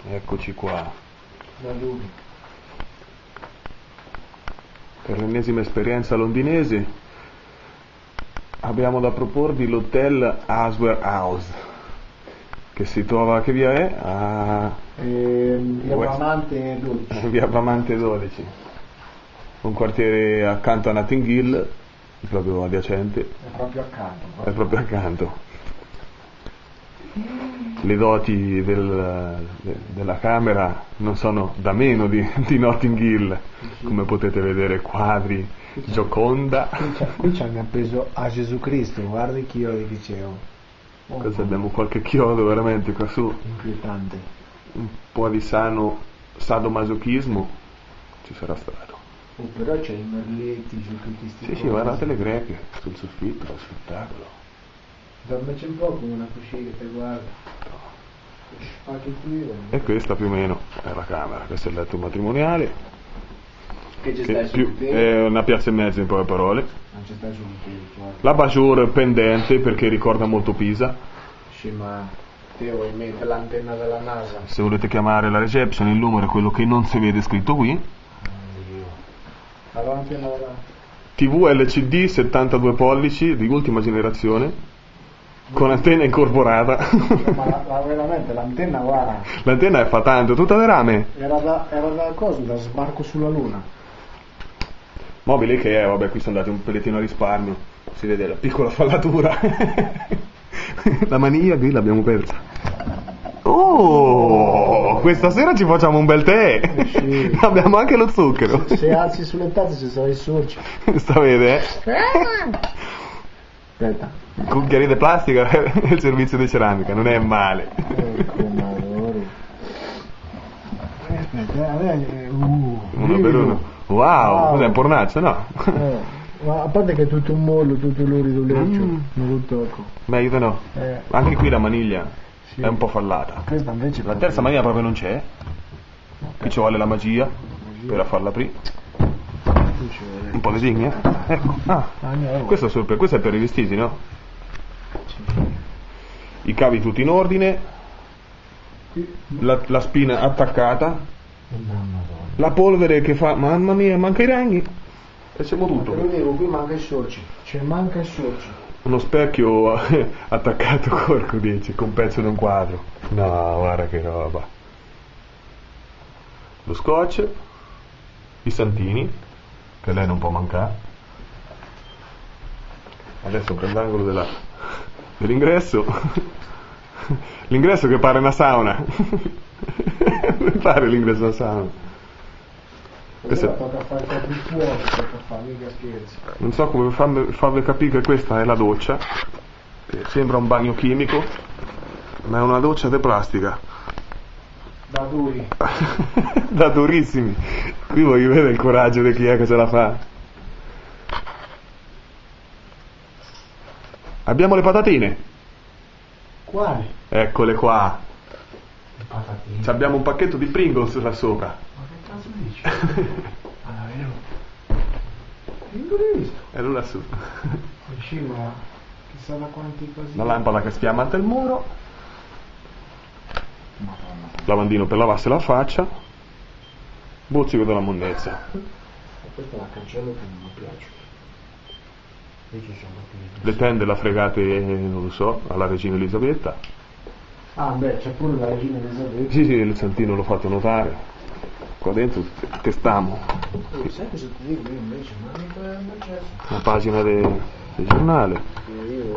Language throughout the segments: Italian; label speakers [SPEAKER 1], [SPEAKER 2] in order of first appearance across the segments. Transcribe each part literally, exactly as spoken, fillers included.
[SPEAKER 1] Eccoci qua.
[SPEAKER 2] Da lui.
[SPEAKER 1] Per l'ennesima esperienza londinese abbiamo da proporvi l'hotel Asware House, che si trova, che via è? A
[SPEAKER 2] Eh, via
[SPEAKER 1] West-
[SPEAKER 2] Bramante dodici.
[SPEAKER 1] via Bramante dodici, un quartiere accanto a Notting Hill, proprio adiacente,
[SPEAKER 2] È proprio accanto.
[SPEAKER 1] è proprio accanto. Le doti del, de- della camera non sono da meno di, di Notting Hill, come potete vedere, quadri, Gioconda.
[SPEAKER 2] Qui, c'ha- qui ci hanno appeso a Gesù Cristo, guarda i chiodi che c'è. Oh. Oh,
[SPEAKER 1] Questo abbiamo qualche chiodo veramente qua su,
[SPEAKER 2] inquietante.
[SPEAKER 1] un po' di sano sadomasochismo ci sarà stato.
[SPEAKER 2] Oh, però c'è i merletti su tutti sti
[SPEAKER 1] Sì, sì, guardate le greche sul soffitto, lo spettacolo.
[SPEAKER 2] Dormeci un po' come una cuscetta, guarda. Anche qui.
[SPEAKER 1] E questa più o meno è la camera, questo è il letto matrimoniale,
[SPEAKER 2] Che c'è
[SPEAKER 1] che
[SPEAKER 2] stai sul
[SPEAKER 1] più,
[SPEAKER 2] telo?
[SPEAKER 1] è una piazza e mezza in poche parole.
[SPEAKER 2] Non c'è stai sul telo, guarda.
[SPEAKER 1] La bajour pendente perché ricorda molto Pisa.
[SPEAKER 2] Sì, ma Teo in mente l'antenna della NASA.
[SPEAKER 1] Se volete chiamare la reception, il numero è quello che non si vede scritto qui.
[SPEAKER 2] Allora l'antenna della
[SPEAKER 1] T V L C D settantadue pollici di ultima generazione con antenna incorporata.
[SPEAKER 2] Ma la, la, veramente l'antenna, guarda,
[SPEAKER 1] L'antenna è fa tanto, tutta di rame.
[SPEAKER 2] era da, era da cosa? Da sbarco sulla luna.
[SPEAKER 1] Mobile che è, vabbè, qui sono andati un pellettino a risparmio, si vede la piccola fallatura. La maniglia qui l'abbiamo persa. Oh, questa sera ci facciamo un bel tè.
[SPEAKER 2] Eh sì.
[SPEAKER 1] Abbiamo anche lo zucchero.
[SPEAKER 2] Se alzi sulle tazze ci sono i sorci.
[SPEAKER 1] Sta vede?
[SPEAKER 2] Aspetta.
[SPEAKER 1] Cucchiari di plastica e il servizio di ceramica, non è male.
[SPEAKER 2] Ecco, madori. Eh, aspetta, eh, uh,
[SPEAKER 1] Uno
[SPEAKER 2] vivo.
[SPEAKER 1] per uno. Wow,
[SPEAKER 2] Wow.
[SPEAKER 1] cos'è un pornaccio, no?
[SPEAKER 2] Eh, ma a parte che è tutto un mollo, tutto lurido leccio,
[SPEAKER 1] Mm.
[SPEAKER 2] non lo tocco.
[SPEAKER 1] Meglio di no.
[SPEAKER 2] Eh,
[SPEAKER 1] Anche qui la maniglia
[SPEAKER 2] sì.
[SPEAKER 1] è un po' fallata.
[SPEAKER 2] Questa invece
[SPEAKER 1] La terza maniglia proprio non c'è. Qui ci vuole la magia per farla aprire. Un po' di digna. Ecco. Ah,
[SPEAKER 2] Ah, no.
[SPEAKER 1] questo è, solo per, questo è per i vestiti, no? I cavi tutti in ordine, la, la spina attaccata, la polvere che fa, mamma mia, manca i ragni. E siamo
[SPEAKER 2] Te lo
[SPEAKER 1] tutto.
[SPEAKER 2] dico, qui manca i sorci. Cioè manca i sorci.
[SPEAKER 1] Uno specchio attaccato corco dice con un pezzo di un quadro. No, guarda che roba. Lo scotch, i santini, che lei non può mancare. Adesso prendo l'angolo della, dell'ingresso. L'ingresso che pare una sauna. Mi pare l'ingresso una sauna. Questo
[SPEAKER 2] Allora
[SPEAKER 1] è-
[SPEAKER 2] tocca fare proprio il fuoco, tocca fare, mica scherzi.
[SPEAKER 1] Non so come farvi, farvi capire che questa è la doccia, che sembra un bagno chimico, ma è una doccia di plastica.
[SPEAKER 2] Da duri.
[SPEAKER 1] Da durissimi. Qui voglio vedere il coraggio di chi è che ce la fa. Abbiamo le patatine.
[SPEAKER 2] Quali?
[SPEAKER 1] Eccole qua.
[SPEAKER 2] Le patatine.
[SPEAKER 1] Ci abbiamo un pacchetto di Pringles là sopra.
[SPEAKER 2] Ma che cazzo dici? Ah, davvero? Non l'ho visto.
[SPEAKER 1] E lui lassù.
[SPEAKER 2] Sì, ma chissà da quanti così.
[SPEAKER 1] La lampada che sfiammata il muro.
[SPEAKER 2] Madonna.
[SPEAKER 1] Lavandino per lavarsi la faccia. Bozzico della monnezza.
[SPEAKER 2] Questa è la cancello che non mi piace. Qui ci sono qui.
[SPEAKER 1] Le tende la fregate, non lo so, alla regina Elisabetta.
[SPEAKER 2] Ah, beh, c'è pure la regina Elisabetta.
[SPEAKER 1] Sì, sì, il santino l'ho fatto notare. Qua dentro testiamo
[SPEAKER 2] Oh, sai cosa ti dico io invece? Ma mica è un accesso.
[SPEAKER 1] la pagina de- del giornale.
[SPEAKER 2] Io.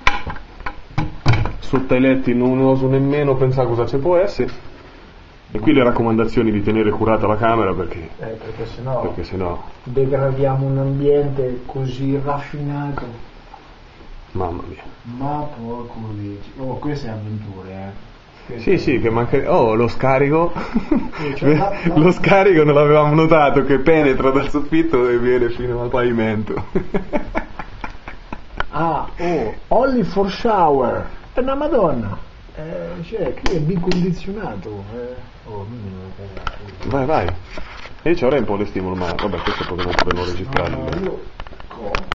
[SPEAKER 1] Sotto ai letti non oso nemmeno pensare cosa ci può essere. E qui le raccomandazioni di tenere curata la camera perché,
[SPEAKER 2] Eh, perché sennò
[SPEAKER 1] perché sennò,
[SPEAKER 2] degradiamo un ambiente così raffinato.
[SPEAKER 1] mamma mia.
[SPEAKER 2] Ma porco dici. Oh, queste avventure, eh.
[SPEAKER 1] Sì, sì, che manca... Oh, lo scarico.
[SPEAKER 2] cioè, la- la-
[SPEAKER 1] Lo scarico non l'avevamo notato, che penetra dal soffitto e viene fino al pavimento.
[SPEAKER 2] Ah, oh, only for shower. È una madonna. Eh, cioè, qui è bicondizionato. Eh. Oh, mi viene una cagata.
[SPEAKER 1] Vai, vai. E io ci avrei un po' di stimolo, ma vabbè, questo potremmo pure non registrarlo.
[SPEAKER 2] No, no, io...